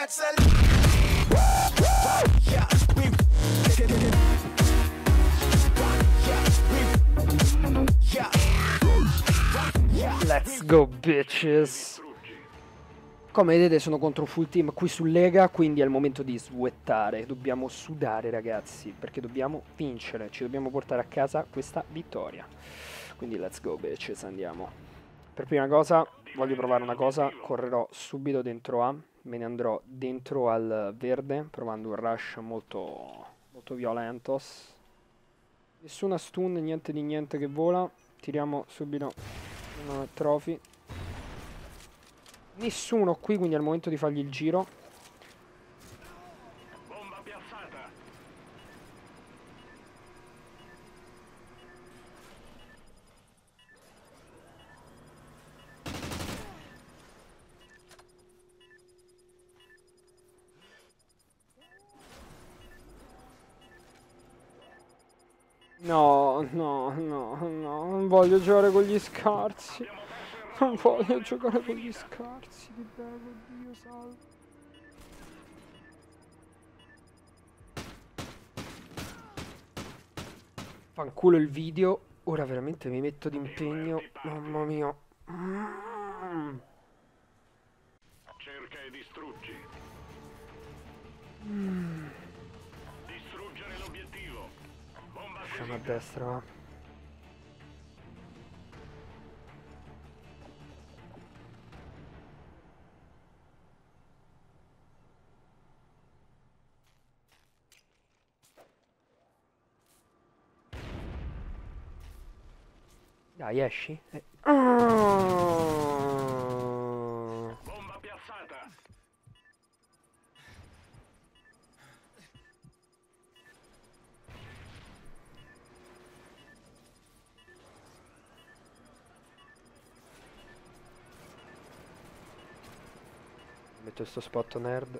Let's go bitches. Come vedete sono contro full team qui su Lega, quindi è il momento di swettare. Dobbiamo sudare ragazzi, perché dobbiamo vincere, ci dobbiamo portare a casa questa vittoria. Quindi let's go bitches, andiamo. Per prima cosa voglio provare una cosa, correrò subito dentro A, me ne andrò dentro al verde provando un rush molto violentos. Nessuna stun, niente di niente che vola, tiriamo subito una trophy. Nessuno qui, quindi è il momento di fargli il giro. Bomba piazzata. No, no, no, no, non voglio giocare con gli scarsi. Non voglio giocare con gli scarsi, ti prego, Dio salve. Fanculo il video, ora veramente mi metto d'impegno, mamma mia. Cerca e distruggi. Distruggere l'obiettivo. Bomba Lasciamo a acquisita. destra, va. Dai, esci. Bomba piazzata. Metto questo spot nerd.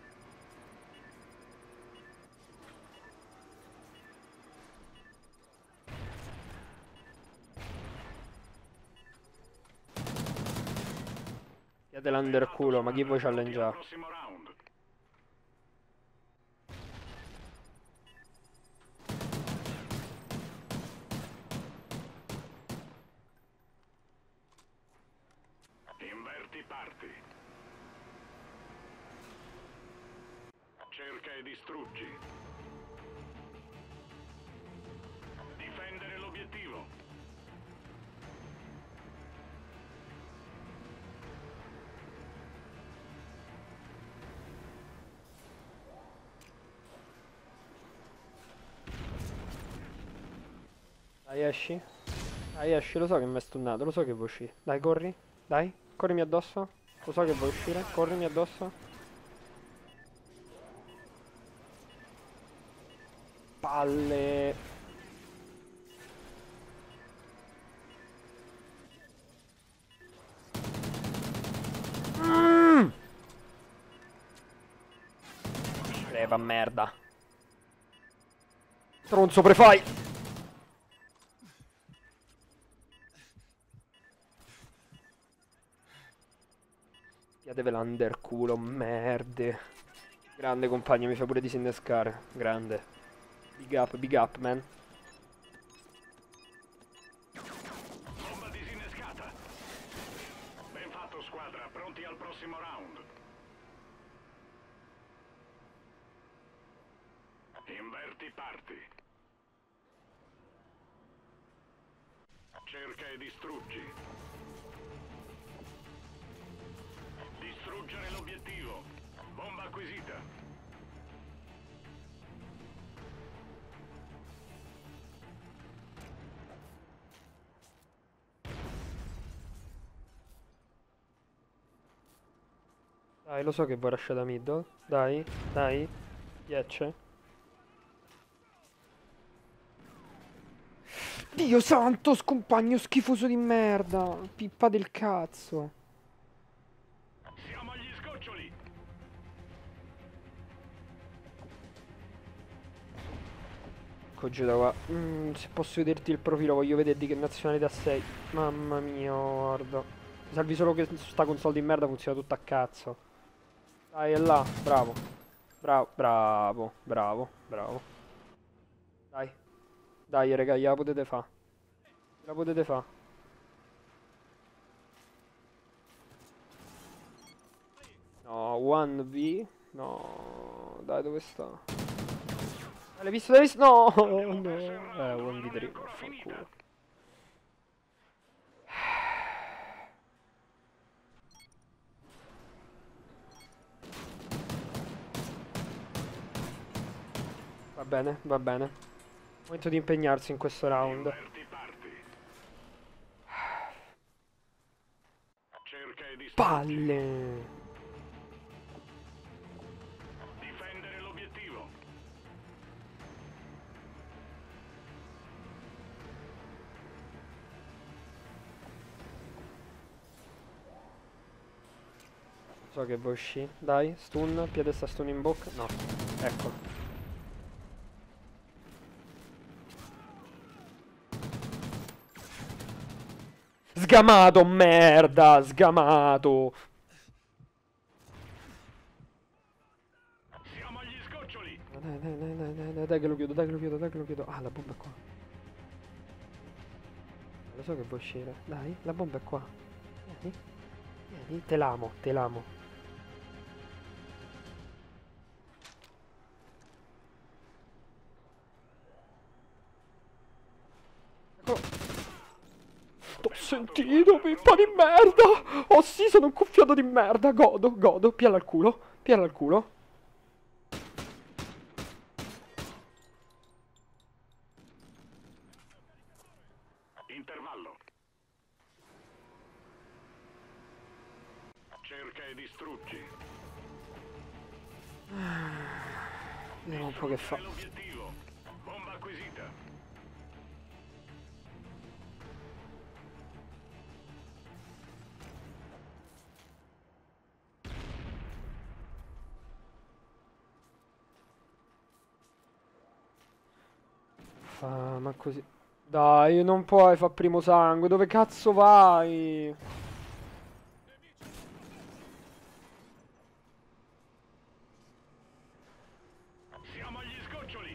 Siete l'underculo, ma chi vuoi challengea? Prossimo round. Inverti parti. Cerca e distruggi. Difendere l'obiettivo. Dai, esci. Dai, esci, lo so che mi hai stunnato, lo so che vuoi uscire. Dai, corri. Dai, corrimi addosso. Lo so che vuoi uscire, corrimi addosso. Palle. Leva merda. Stronzo, prefai. Piatevi l'underculo, merde. Grande compagno, mi fa pure disinnescare. Grande. Big up, man. Bomba disinnescata. Ben fatto squadra, pronti al prossimo round. Inverti parti. Cerca e distruggi. Distruggere l'obiettivo. Bomba acquisita. Dai, lo so che vuoi lasciare da middle. Dai, dai. Piace. Dio santo, scompagno schifoso di merda. Pippa del cazzo. Siamo agli sgoccioli. Cogita qua. Se posso vederti il profilo, voglio vedere di che nazionalità sei. Mamma mia, guarda. Mi salvi solo che sta console di merda funziona tutta a cazzo. Dai, è là, bravo. Bravo, bravo, bravo, bravo. Dai, dai, raga, gliela potete fa. La potete fa. No, 1v. No, dai, dove sta? L'hai visto? L'hai visto? No, no. 1v3, vaffanculo. Va bene, va bene. Momento di impegnarsi in questo round. Inverti parti. Cerca e distruggi. Palle! Difendere l'obiettivo. So che vuoi uscire. Dai, stun, piede sta stun in bocca. No, ecco. Sgamato, merda, sgamato. Siamo agli sgoccioli. Dai, dai, dai, dai, dai, dai, dai che lo chiudo, dai che lo chiudo, dai che lo chiudo. Ah, la bomba è qua. Lo so che vuoi uscire. Dai, la bomba è qua. Vieni, vieni, te l'amo, te l'amo. Ecco. T'ho sentito, pippa di merda! Oh sì, sono un cuffiato di merda! Godo, godo, piala al culo, piala al culo. Intervallo. Cerca e distruggi. Vediamo un po' che fa. L'obiettivo. Bomba acquisita. Ma così. Dai, non puoi far primo sangue, dove cazzo vai? Siamo agli sgoccioli.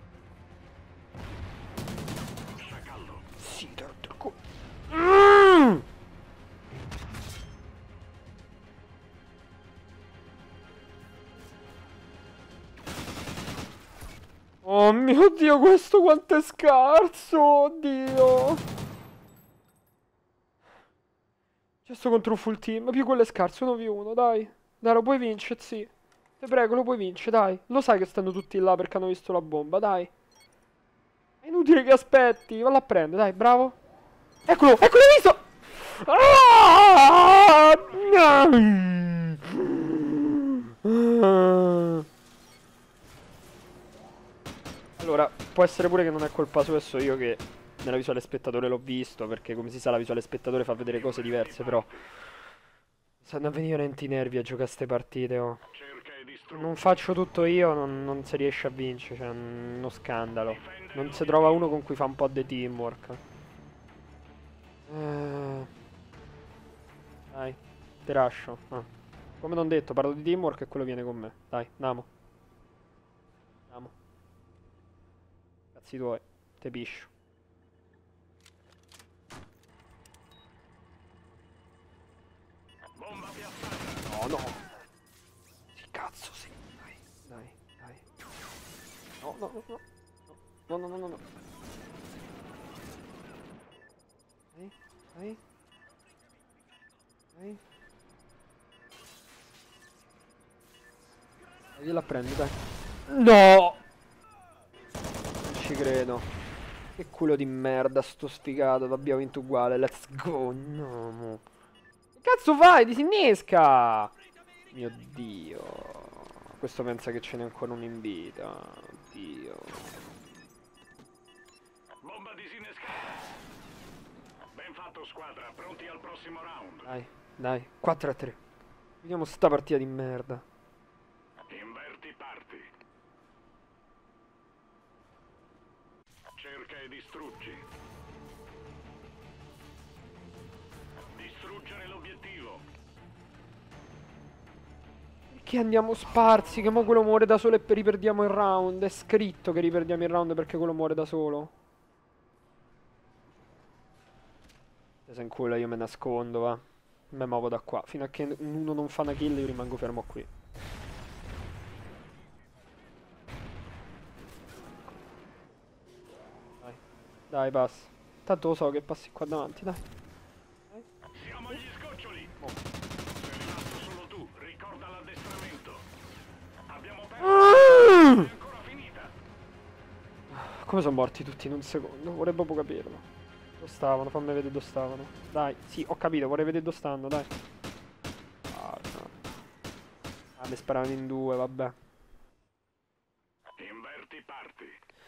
Sciacallo. Sì, torco. Mm! Oh mio Dio, questo quanto è scarso, oddio. C'è sto contro un full team, più quello è scarso, 1v1, dai. Dai, lo puoi vincere, sì. Ti prego, lo puoi vincere, dai. Lo sai che stanno tutti là perché hanno visto la bomba, dai. È inutile che aspetti, vallo a prendere, dai, bravo. Eccolo, eccolo, hai visto? Ah! No! Allora, può essere pure che non è colpa sua, so io che nella visuale spettatore l'ho visto, perché come si sa la visuale spettatore fa vedere cose diverse, però stanno a venire veramente i nervi a giocare a ste partite, oh. Cerca e distruggi. Non faccio tutto io, non si riesce a vincere, cioè uno scandalo. Non si trova uno con cui fa un po' di teamwork. Dai, te lascio. Ah. Come non detto, parlo di teamwork e quello viene con me. Dai, andiamo. Andiamo. Cazzi tuoi, te piscio. Bomba piazzata. No, no. Che cazzo sì. Dai, dai, dai. No, no, no, no. No, no, no, no, no. Dai, dai. Dai. Dai, gliela prendo, dai. No! Non ci credo. Che culo di merda, sto sfigato. Abbiamo vinto uguale. Let's go. No, mo. Che cazzo fai? Disinnesca! Mio Dio. Questo pensa che ce n'è ancora un in vita. Dio. Bomba disinnescata. Ben fatto squadra, pronti al prossimo round. Dai, dai. 4-3. Vediamo sta partita di merda. Inverti parti. Cerca e distruggi. Distruggere l'obiettivo. Perché andiamo sparsi? Che mo quello muore da solo e riperdiamo il round. È scritto che riperdiamo il round perché quello muore da solo. Se in culo io me nascondo, va. Me muovo da qua. Fino a che uno non fa una kill io rimango fermo qui. Dai, dai, passa. Tanto lo so che passi qua davanti, dai. Siamo agli sgoccioli. Sei rimasto solo tu, ricorda l'addestramento. Abbiamo perso. Non è ancora finita. Come sono morti tutti in un secondo? Vorrei proprio capirlo. Dove stavano? Fammi vedere dove stavano. Dai, sì, ho capito, vorrei vedere dove stanno, dai. Ah, no. Ah, mi sparavano in due, vabbè. Inverti parti.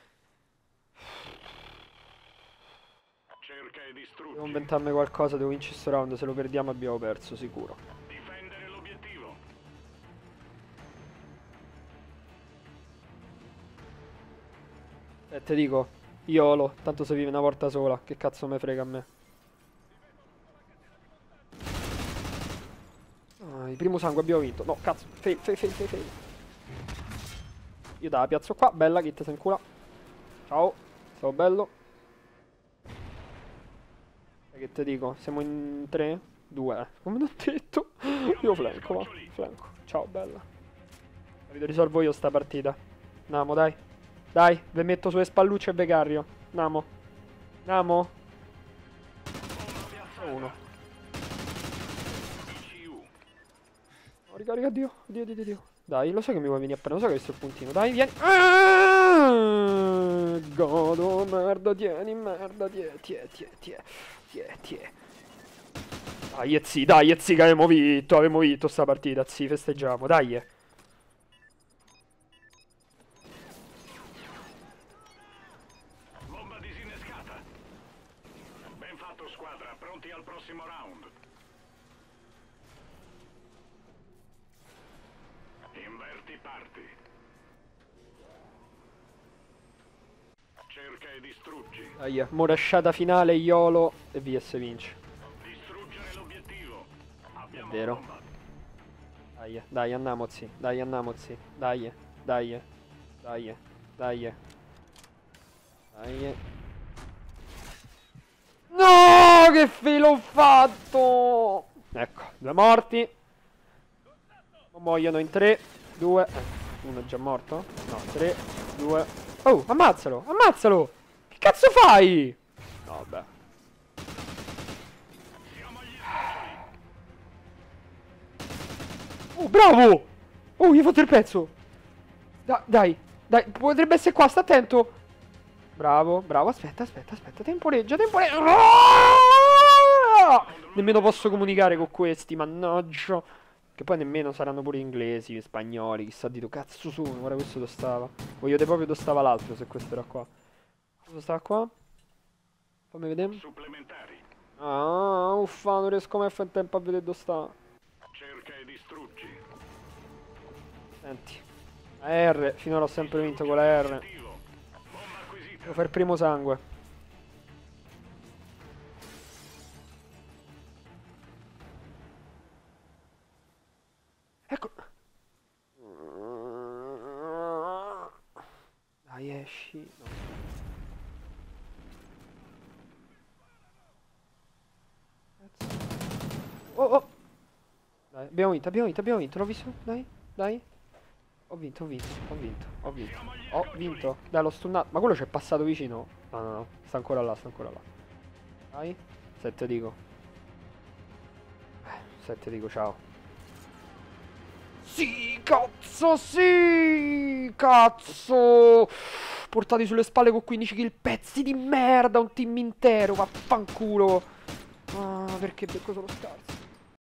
Cerca e Devo distruggi. inventarmi qualcosa, devo vincere sto round, se lo perdiamo abbiamo perso, sicuro. Difendere l'obiettivo. Te dico, Iolo, tanto se vive una volta sola, che cazzo me frega a me. Ah, il primo sangue abbiamo vinto. No, cazzo, fail, fail, fail, fail, fail. Io la piazzo qua, bella, che te sei in culo. Ciao, stavo bello. Che te dico, siamo in 3, 2, come l'ho detto. Io flanco, va, flanco. Ciao, bella. Risolvo io sta partita. Andiamo, dai. Dai, ve metto sulle spallucce e Vegario. Andiamo. Andiamo. Uno. Oh, ricarica, Dio. Dio, Dio, Dio, Dio. Dai, lo so che mi vuoi venire appena. Lo so che hai visto il puntino. Dai, vieni. Ah, godo, merda, tieni, merda, tie. Dai, zi, che avevamo vinto sta partita, zi, festeggiamo, dai. Bomba disinnescata. Ben fatto, squadra, pronti al prossimo round. Inverti parti. Cerca e distruggi. Dai, morasciata finale, Iolo e VS vince. Distruggere l'obiettivo. Abbiamo È vero. bomba. Dai, andiamoci, dai. No, che filo ho fatto! Ecco, 2 morti. Non muoiono in 3, 2. Uno è già morto? No, 3, 2. Oh, ammazzalo, ammazzalo! Che cazzo fai? No, vabbè. Siamo agli sgoccioli. Oh, bravo! Oh, gli hai fatto il pezzo! Dai, potrebbe essere qua, sta attento! Bravo, aspetta, temporeggia! Ah! Nemmeno posso comunicare con questi, mannaggia! Che poi nemmeno saranno pure inglesi, spagnoli, chissà di dove cazzo sono, guarda questo dove stava. Voglio vedere proprio dove stava l'altro, se questo era qua. Cosa stava qua? Fammi vedere. Supplementari. Ah, uffa, non riesco mai a fare in tempo a vedere dove sta. Cerca e distruggi. Senti. La R, finora ho sempre vinto con la R. Obiettivo. Bomba acquisita. Devo fare il primo sangue. Ecco. Dai, esci. No. Oh. Dai, abbiamo vinto, l'ho visto? Dai. Ho vinto. Ho vinto. Dai, l'ho stunnato. Ma quello ci è passato vicino. No. Sta ancora là. Dai. 7 dico. 7 dico, ciao. Sì, cazzo. Portati sulle spalle con 15 kill, pezzi di merda, un team intero, vaffanculo. Ah, perché becco solo scarso.